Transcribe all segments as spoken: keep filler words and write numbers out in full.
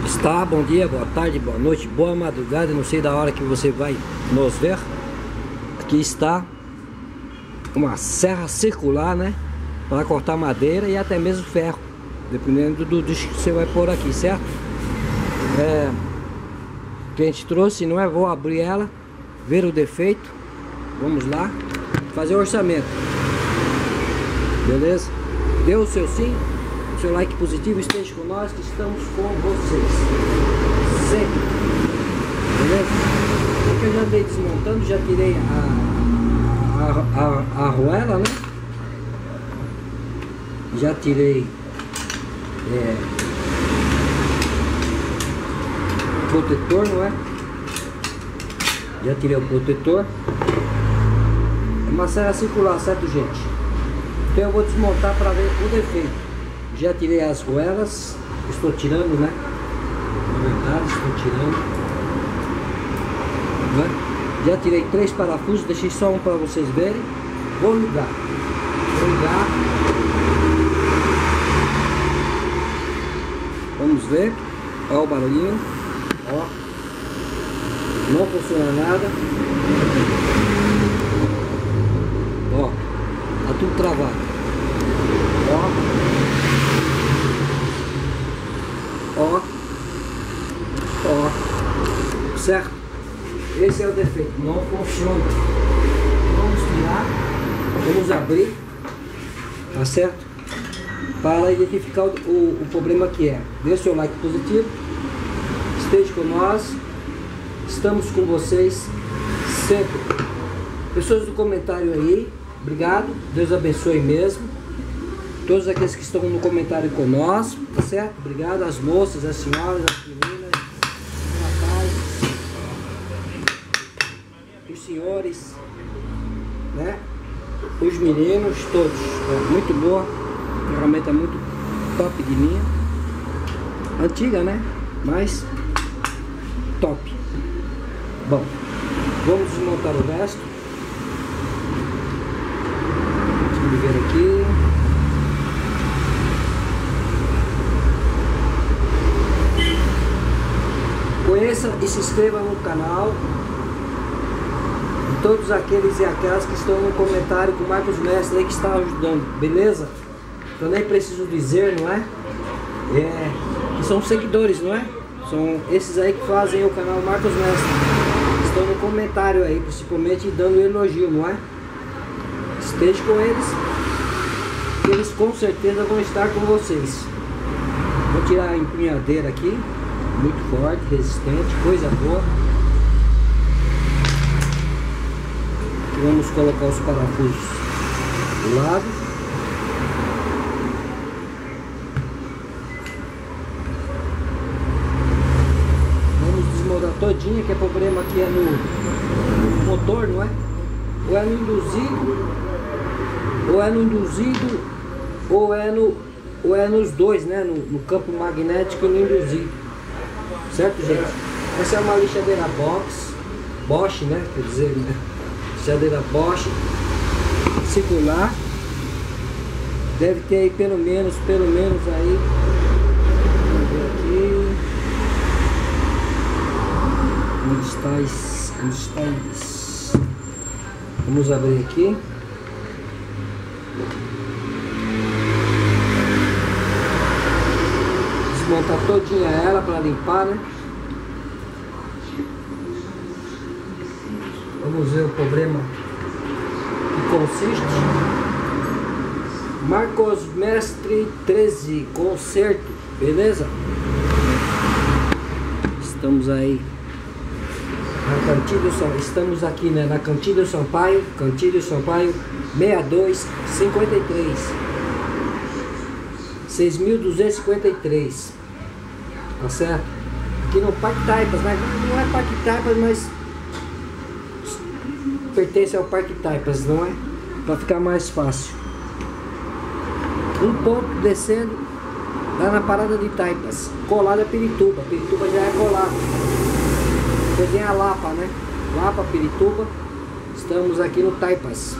está? Bom dia, boa tarde, boa noite, boa madrugada. Não sei da hora que você vai nos ver. Aqui está uma serra circular, né? Para cortar madeira e até mesmo ferro, dependendo do disco que você vai pôr aqui, certo? É, que a gente trouxe, não é? Vou abrir ela, ver o defeito. Vamos lá, fazer o orçamento. Beleza? Dê o seu sim, o seu like positivo, esteja com nós que estamos com vocês. Sempre. Beleza? Porque eu já andei desmontando, já tirei a, a, a, a arruela, né? Já tirei é, protetor, não é? Já tirei o protetor. É uma serra circular, certo, gente? Então eu vou desmontar para ver o defeito. Já tirei as arruelas, estou tirando, né? Na verdade, estou tirando. Né? Já tirei três parafusos, deixei só um para vocês verem. Vou ligar. Vou ligar. Vamos ver. Olha o barulhinho. Ó. Não funciona nada. Ó. Tá tudo travado. Ó. Ó. Ó. Certo? Esse é o defeito. Não funciona. Vamos tirar. Vamos abrir. Tá certo? Para identificar o, o, o problema que é. Dê seu like positivo. Esteja com nós. Estamos com vocês sempre. Pessoas do comentário aí, obrigado. Deus abençoe mesmo. Todos aqueles que estão no comentário com nós, tá certo? Obrigado. As moças, as senhoras, as meninas, os rapazes, os senhores, né? Os meninos, todos. É muito boa. Ferramenta muito top de linha, antiga, né? Mas top. Bom, vamos desmontar o resto. Deixa eu ver aqui. Conheça e se inscreva no canal. E todos aqueles e aquelas que estão no comentário com o Marcos Mestre aí que está ajudando, beleza? Eu nem preciso dizer, não é? É, que são seguidores, não é? São esses aí que fazem o canal Marcos Mestre. Estão no comentário aí, principalmente dando elogio, não é? Esteja com eles, que eles com certeza vão estar com vocês. Vou tirar a empunhadeira aqui, muito forte, resistente, coisa boa. Aqui vamos colocar os parafusos do lado. Todinha, que é problema aqui é no, no motor, não é? Ou é no induzido, ou é no induzido, ou é no, ou é nos dois, né? No, no campo magnético e no induzido, certo, gente? Essa é uma lixadeira box, Bosch, né? Quer dizer, né? Lixadeira Bosch circular. Deve ter aí pelo menos, pelo menos aí. Vamos ver aqui. Onde está isso? Onde está isso? Vamos abrir aqui. Desmontar todinha ela para limpar, né? Vamos ver o problema que consiste. Marcos Mestre treze, conserto, beleza? Estamos aí na Cantilho São, estamos aqui, né, na Cantilho Sampaio, Cantilho Sampaio seis dois cinco três, seis mil duzentos e cinquenta e três, tá certo? Aqui no Parque Taipas, né? Não é Parque Taipas, mas pertence ao Parque Taipas, não é? Para ficar mais fácil. Um ponto descendo lá na parada de Taipas, colado a Pirituba, Pirituba já é colado. Tem a Lapa, né? Lapa, Pirituba. Estamos aqui no Taipas,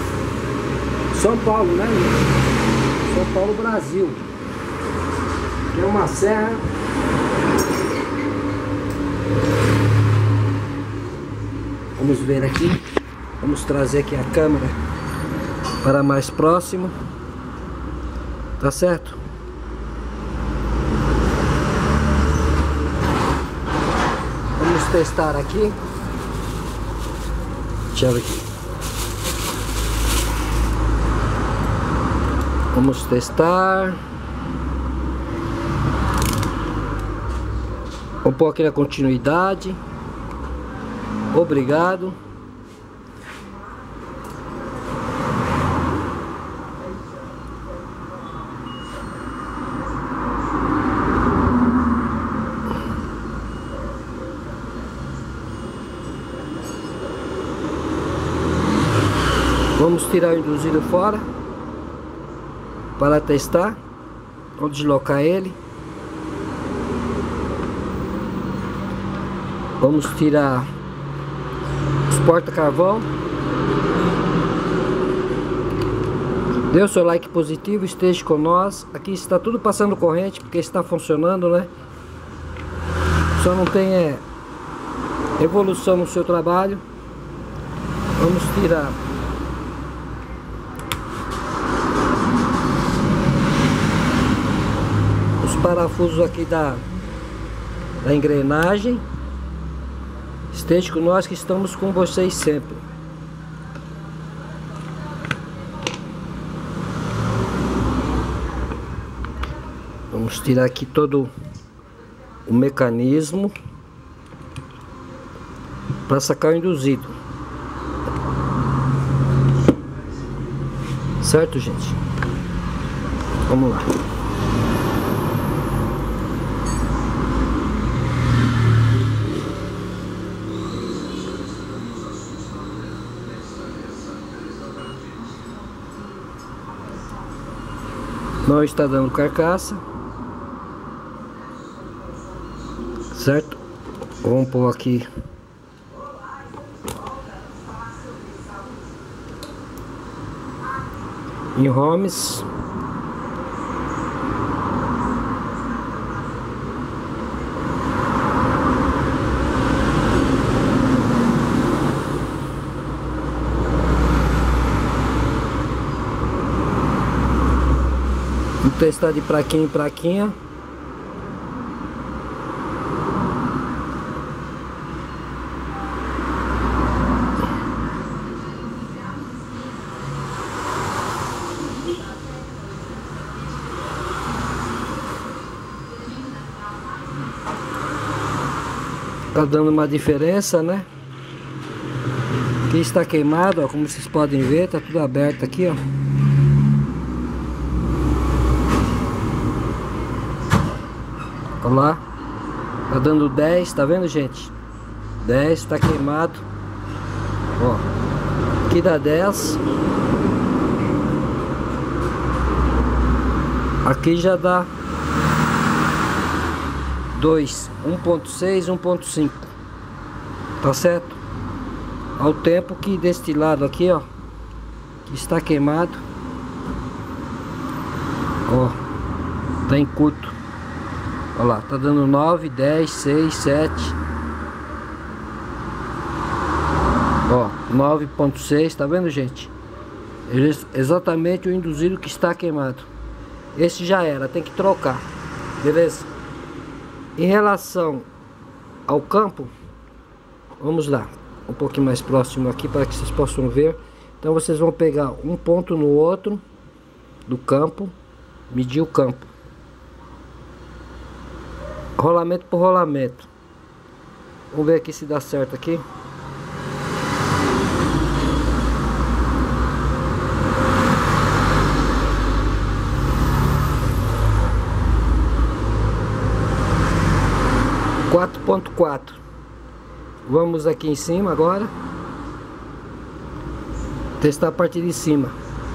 São Paulo, né? São Paulo, Brasil. que é uma serra. Vamos ver aqui. Vamos trazer aqui a câmera para mais próximo. Tá certo? Vamos testar aqui. Deixa eu ver aqui. Vamos testar. Vou pôr aqui na continuidade. Obrigado. Vamos tirar o induzido fora para testar. Vou deslocar ele. Vamos tirar os porta-carvão. Dê o seu like positivo, esteja com nós. Aqui está tudo passando corrente porque está funcionando, né? Só não tem é, evolução no seu trabalho. Vamos tirar os parafusos aqui da, da engrenagem. Esteja com nós que estamos com vocês sempre. Vamos tirar aqui todo o mecanismo para sacar o induzido. Certo, gente? Vamos lá. Não está dando carcaça. Certo? Vamos pôr aqui em Homes. Vamos testar de praquinha em praquinha. Tá dando uma diferença, né? Aqui está queimado, ó, como vocês podem ver, tá tudo aberto aqui, ó. Olha lá, tá dando dez, tá vendo, gente? dez, tá queimado. Ó, aqui dá dez. Aqui já dá dois, um ponto seis, um ponto cinco. Tá certo? Ao tempo que deste lado aqui, ó, que está queimado. Ó, tá em curto. Olha lá, tá dando nove, dez, seis, sete. Ó, nove ponto seis, tá vendo, gente? Exatamente o induzido que está queimado. Esse já era, tem que trocar. Beleza? Em relação ao campo, vamos lá, um pouquinho mais próximo aqui para que vocês possam ver. Então vocês vão pegar um ponto no outro do campo, medir o campo, rolamento por rolamento. Vamos ver aqui se dá certo aqui. quatro ponto quatro. Vamos aqui em cima agora. Testar a partir de cima.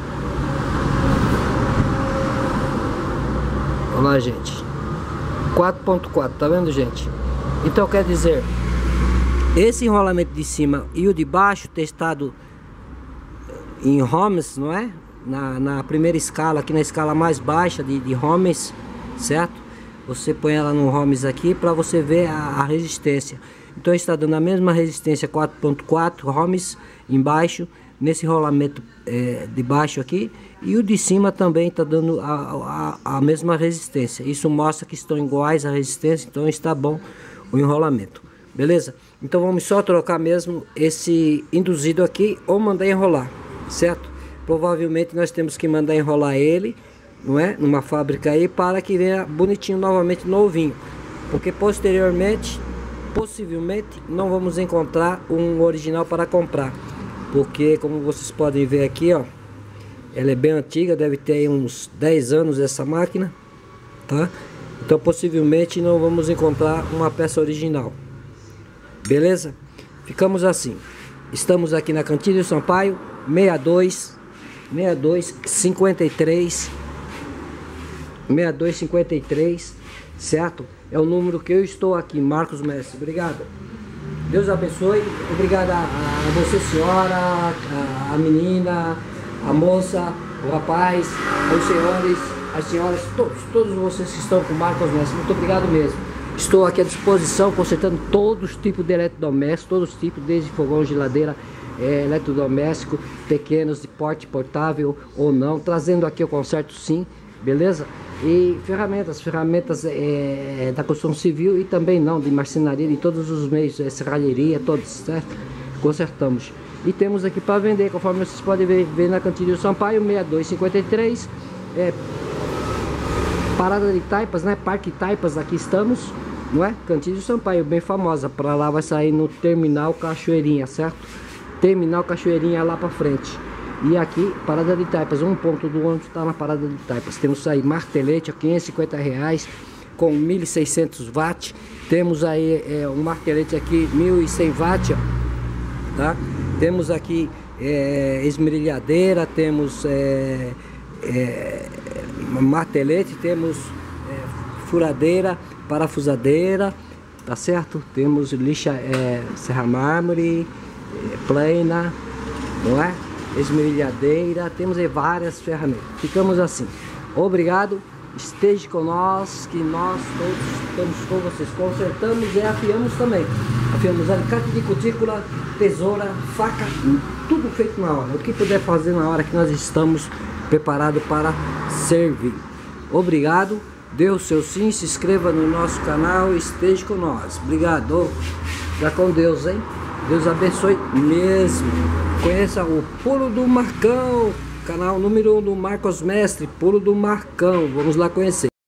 Olha lá, gente. quatro ponto quatro, tá vendo, gente? Então quer dizer, esse enrolamento de cima e o de baixo testado em Homes, não é? Na, na primeira escala, aqui na escala mais baixa de, de Homes, certo? você põe ela no ohms aqui para você ver a, a resistência. Então está dando a mesma resistência quatro ponto quatro ohms embaixo, nesse rolamento é, de baixo aqui, e o de cima também está dando a, a, a mesma resistência. Isso mostra que estão iguais a resistência, então está bom o enrolamento, beleza? Então vamos só trocar mesmo esse induzido aqui ou mandar enrolar, certo? Provavelmente nós temos que mandar enrolar ele, não é? Numa fábrica aí, para que venha bonitinho novamente, novinho, porque posteriormente, possivelmente, não vamos encontrar um original para comprar, porque como vocês podem ver aqui, ó, ela é bem antiga, deve ter aí uns dez anos essa máquina, tá? Então possivelmente não vamos encontrar uma peça original, beleza? Ficamos assim. Estamos aqui na Cantilho Sampaio, sessenta e dois, sessenta e dois, cinquenta e três, sessenta e dois, cinquenta e três, certo? É o número que eu estou aqui, Marcos Mestre. Obrigado. Deus abençoe. Obrigado a, a você, senhora, a, a menina, a moça, o rapaz, os senhores, as senhoras, todos, todos vocês que estão com o Marcos Mestre. Muito obrigado mesmo. Estou aqui à disposição, consertando todos os tipos de eletrodomésticos, todos os tipos, desde fogão, geladeira, é, eletrodoméstico, pequenos, de porte portável ou não, trazendo aqui o conserto sim, beleza? E ferramentas, ferramentas é, da construção civil e também não, de marcenaria, de todos os meios, é, serralheria, todos, certo? Consertamos. E temos aqui para vender, conforme vocês podem ver, ver na Cantilho Sampaio, sessenta e dois, cinquenta e três, é, Parada de Taipas, né? Parque Taipas, aqui estamos, não é? Cantilho Sampaio, bem famosa. Para lá vai sair no Terminal Cachoeirinha, certo? Terminal Cachoeirinha lá para frente. E aqui, Parada de Taipas, um ponto do ônibus está na Parada de Taipas. Temos aí martelete a quinhentos e cinquenta reais com mil e seiscentos watts. Temos aí é, um martelete aqui mil e cem watts, ó, tá? Temos aqui é, esmerilhadeira, temos é, é, martelete, temos é, furadeira, parafusadeira, tá certo? Temos lixa, é, serra mármore, é, plena, não é? Esmerilhadeira, temos aí várias ferramentas. Ficamos assim. Obrigado, esteja com nós, que nós todos estamos com vocês. Consertamos e afiamos também. Afiamos alicate de cutícula, tesoura, faca, tudo feito na hora. O que puder fazer na hora que nós estamos preparados para servir. Obrigado, dê o seu sim, se inscreva no nosso canal, esteja com nós. Obrigado. Fica com Deus, hein? Deus abençoe mesmo. Conheça o Pulo do Marcão, canal número um do Marcos Mestre, Pulo do Marcão. Vamos lá conhecer.